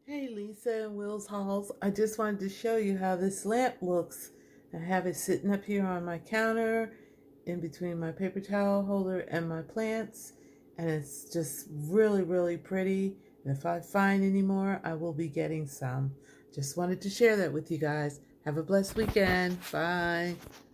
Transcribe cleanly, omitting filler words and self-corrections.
Hey Lisa and Will's Halls. I just wanted to show you how this lamp looks. I have it sitting up here on my counter in between my paper towel holder and my plants, and it's just really pretty. And if I find any more, I will be getting some. Just wanted to share that with you guys. Have a blessed weekend. Bye.